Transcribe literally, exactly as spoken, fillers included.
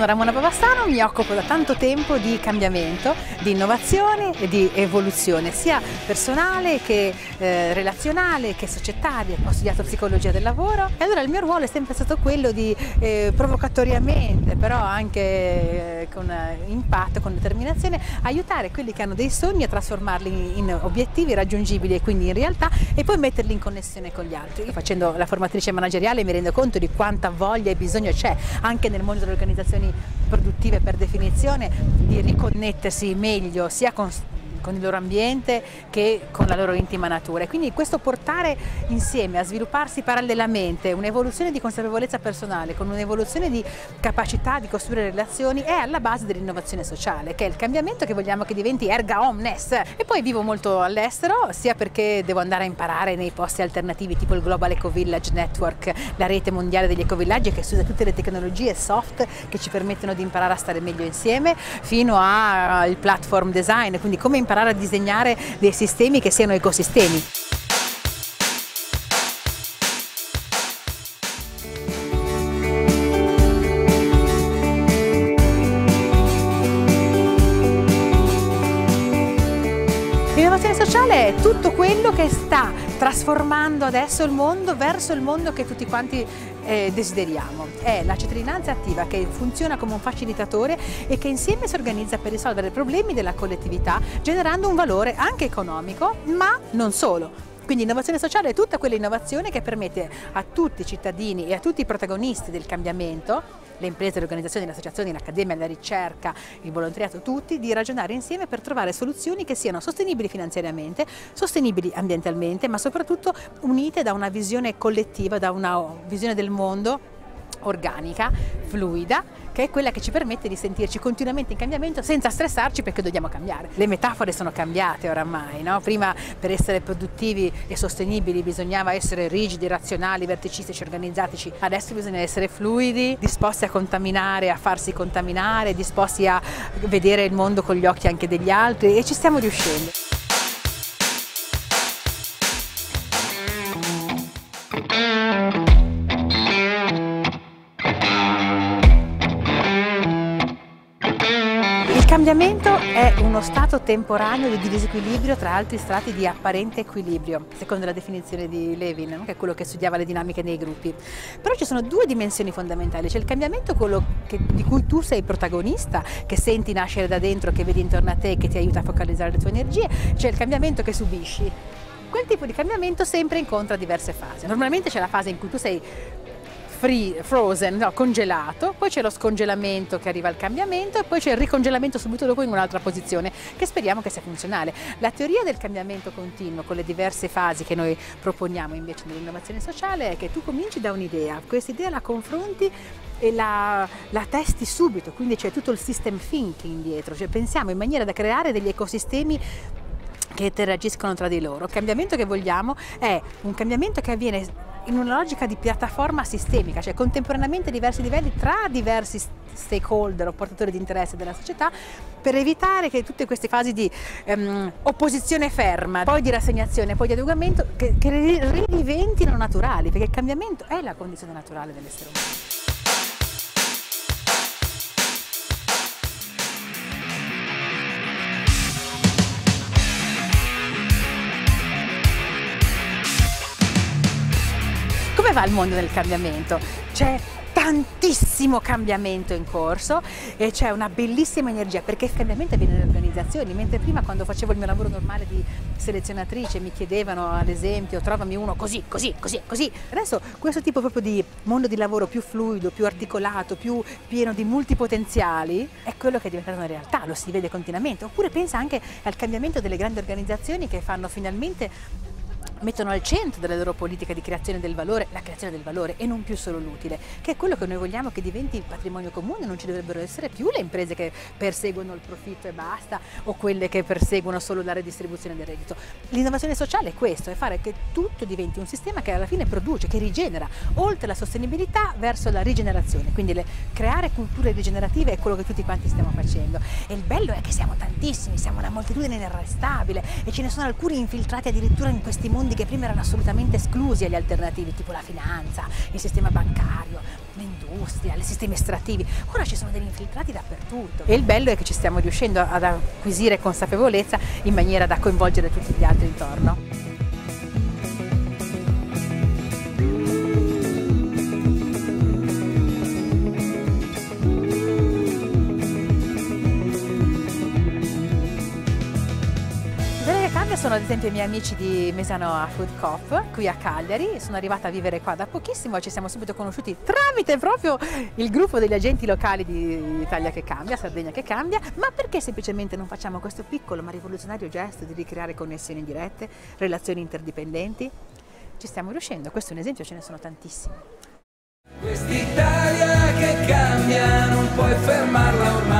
Ramona Pavastano, mi occupo da tanto tempo di cambiamento, di innovazione e di evoluzione, sia personale che eh, relazionale che societaria. Ho studiato psicologia del lavoro e allora il mio ruolo è sempre stato quello di eh, provocatoriamente, però anche eh, con impatto, con determinazione, aiutare quelli che hanno dei sogni a trasformarli in obiettivi raggiungibili e quindi in realtà, e poi metterli in connessione con gli altri. Io, facendo la formatrice manageriale, mi rendo conto di quanta voglia e bisogno c'è anche nel mondo delle organizzazioni produttive, per definizione, di riconnettersi meglio sia con con il loro ambiente che con la loro intima natura, e quindi questo portare insieme a svilupparsi parallelamente un'evoluzione di consapevolezza personale con un'evoluzione di capacità di costruire relazioni è alla base dell'innovazione sociale, che è il cambiamento che vogliamo che diventi erga omnes. E poi vivo molto all'estero, sia perché devo andare a imparare nei posti alternativi tipo il Global Eco Village Network, la rete mondiale degli ecovillaggi che usa tutte le tecnologie soft che ci permettono di imparare a stare meglio insieme, fino al platform design, quindi come imparare a disegnare dei sistemi che siano ecosistemi. L'innovazione sociale è tutto quello che sta trasformando adesso il mondo verso il mondo che tutti quanti eh, desideriamo. È la cittadinanza attiva che funziona come un facilitatore e che insieme si organizza per risolvere i problemi della collettività, generando un valore anche economico, ma non solo. Quindi innovazione sociale è tutta quella innovazione che permette a tutti i cittadini e a tutti i protagonisti del cambiamento, le imprese, le organizzazioni, le associazioni, l'accademia, la ricerca, il volontariato, tutti, di ragionare insieme per trovare soluzioni che siano sostenibili finanziariamente, sostenibili ambientalmente, ma soprattutto unite da una visione collettiva, da una visione del mondo organica, fluida, che è quella che ci permette di sentirci continuamente in cambiamento senza stressarci perché dobbiamo cambiare. Le metafore sono cambiate oramai, no? Prima, per essere produttivi e sostenibili, bisognava essere rigidi, razionali, verticistici, organizzatici. Adesso bisogna essere fluidi, disposti a contaminare, a farsi contaminare, disposti a vedere il mondo con gli occhi anche degli altri, e ci stiamo riuscendo. Il cambiamento è uno stato temporaneo di disequilibrio tra altri strati di apparente equilibrio, secondo la definizione di Levin, che è quello che studiava le dinamiche nei gruppi. Però ci sono due dimensioni fondamentali: c'è il cambiamento, quello che, di cui tu sei protagonista, che senti nascere da dentro, che vedi intorno a te, che ti aiuta a focalizzare le tue energie; c'è il cambiamento che subisci. Quel tipo di cambiamento sempre incontra diverse fasi. Normalmente c'è la fase in cui tu sei Free, frozen, no, congelato, poi c'è lo scongelamento che arriva al cambiamento, e poi c'è il ricongelamento subito dopo in un'altra posizione, che speriamo che sia funzionale. La teoria del cambiamento continuo, con le diverse fasi che noi proponiamo invece nell'innovazione sociale, è che tu cominci da un'idea, questa idea la confronti e la, la testi subito, quindi c'è tutto il system thinking dietro, cioè pensiamo in maniera da creare degli ecosistemi che interagiscono tra di loro. Il cambiamento che vogliamo è un cambiamento che avviene in una logica di piattaforma sistemica, cioè contemporaneamente diversi livelli tra diversi stakeholder o portatori di interesse della società, per evitare che tutte queste fasi di um, opposizione ferma, poi di rassegnazione, poi di adeguamento, che, che ridiventino naturali, perché il cambiamento è la condizione naturale dell'essere umano. Come va il mondo del cambiamento? C'è tantissimo cambiamento in corso e c'è una bellissima energia, perché il cambiamento avviene nelle organizzazioni, mentre prima, quando facevo il mio lavoro normale di selezionatrice, mi chiedevano ad esempio trovami uno così, così, così, così. Adesso questo tipo proprio di mondo di lavoro più fluido, più articolato, più pieno di multipotenziali è quello che è diventato una realtà, lo si vede continuamente. Oppure pensa anche al cambiamento delle grandi organizzazioni che fanno finalmente mettono al centro della loro politica di creazione del valore la creazione del valore e non più solo l'utile, che è quello che noi vogliamo che diventi patrimonio comune. Non ci dovrebbero essere più le imprese che perseguono il profitto e basta, o quelle che perseguono solo la redistribuzione del reddito. L'innovazione sociale è questo, è fare che tutto diventi un sistema che alla fine produce, che rigenera, oltre la sostenibilità verso la rigenerazione, quindi le, creare culture rigenerative è quello che tutti quanti stiamo facendo. E il bello è che siamo tantissimi, siamo una moltitudine inarrestabile, e ce ne sono alcuni infiltrati addirittura in questi mondi mondi che prima erano assolutamente esclusi agli alternativi, tipo la finanza, il sistema bancario, l'industria, i sistemi estrattivi. Ora ci sono degli infiltrati dappertutto e il bello è che ci stiamo riuscendo ad acquisire consapevolezza in maniera da coinvolgere tutti gli altri intorno. Sono ad esempio i miei amici di Mesanoa Food Coop qui a Cagliari, sono arrivata a vivere qua da pochissimo e ci siamo subito conosciuti tramite proprio il gruppo degli agenti locali di Italia che cambia, Sardegna che cambia. Ma perché semplicemente non facciamo questo piccolo ma rivoluzionario gesto di ricreare connessioni dirette, relazioni interdipendenti? Ci stiamo riuscendo, questo è un esempio, ce ne sono tantissimi. Quest'Italia che cambia non puoi fermarla ormai.